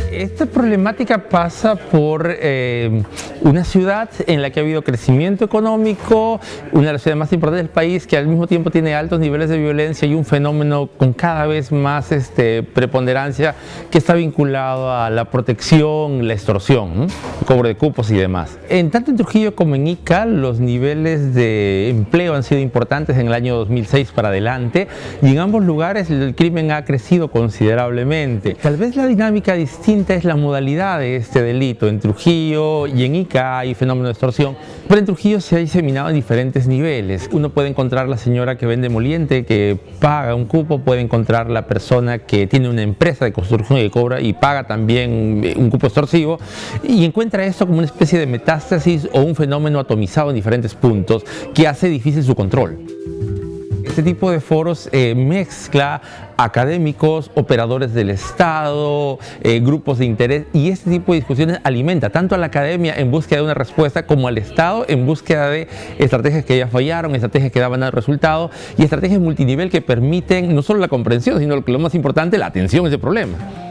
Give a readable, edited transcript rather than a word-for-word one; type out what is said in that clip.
Esta problemática pasa por una ciudad en la que ha habido crecimiento económico, una de las ciudades más importantes del país, que al mismo tiempo tiene altos niveles de violencia y un fenómeno con cada vez más preponderancia que está vinculado a la protección, la extorsión, el cobro de cupos y demás. Tanto en Trujillo como en Ica, los niveles de empleo han sido importantes en el año 2006 para adelante, y en ambos lugares el crimen ha crecido considerablemente. Tal vez la dinámica distinta es la modalidad de este delito. En Trujillo y en Ica hay fenómeno de extorsión, pero en Trujillo se ha diseminado en diferentes niveles. Uno puede encontrar la señora que vende moliente, que paga un cupo, puede encontrar la persona que tiene una empresa de construcción y que cobra y paga también un cupo extorsivo, y encuentra esto como una especie de metástasis o un fenómeno atomizado en diferentes puntos que hace difícil su control. Este tipo de foros mezcla académicos, operadores del Estado, grupos de interés, y este tipo de discusiones alimenta tanto a la academia en búsqueda de una respuesta como al Estado en búsqueda de estrategias que ya fallaron, estrategias que daban al resultado y estrategias multinivel que permiten no solo la comprensión, sino lo más importante, la atención a ese problema.